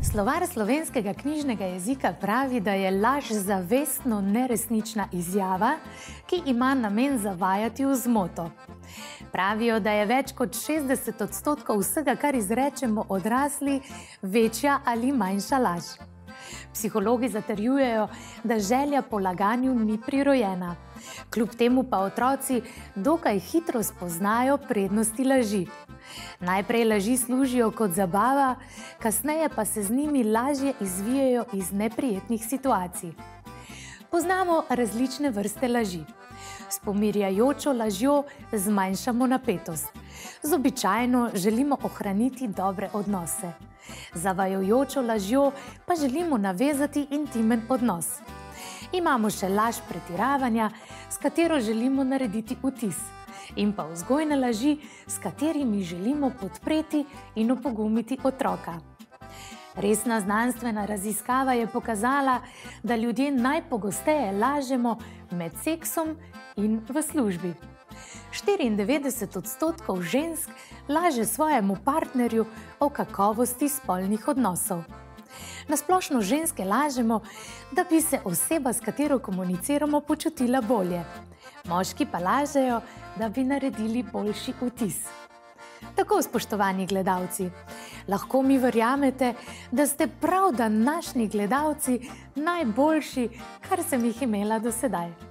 Slovar slovenskega knjižnega jezika pravi, da je laž zavestno neresnična izjava, ki ima namen zavajati v zmoto. Pravijo, da je več kot 60% vsega, kar izrečemo odrasli, večja ali manjša laž. Psihologi zatrjujejo, da želja po laganju ni prirojena. Kljub temu pa otroci dokaj hitro spoznajo prednosti laži. Najprej laži služijo kot zabava, kasneje pa se z njimi lažje izvijejo iz neprijetnih situacij. Poznamo različne vrste laži. S pomirjajočo lažjo zmanjšamo napetost. Z običajno želimo ohraniti dobre odnose. Z zavajajočo lažjo pa želimo navezati intimen odnos. Imamo še laž pretiravanja, s katero želimo narediti vtis. In pa vzgojne laži, s katerimi želimo podpreti in opogumiti otroka. Resna znanstvena raziskava je pokazala, da ljudje najpogosteje lažemo med seksom in v službi. 94% žensk laže svojemu partnerju o kakovosti spolnih odnosov. Na splošno ženske lažemo, da bi se oseba, s katero komuniciramo, počutila bolje. Moški pa lažejo, da bi naredili boljši vtis. Tako, spoštovani gledalci, lahko mi verjamete, da ste prav današnji gledalci najboljši, kar sem jih imela do sedaj.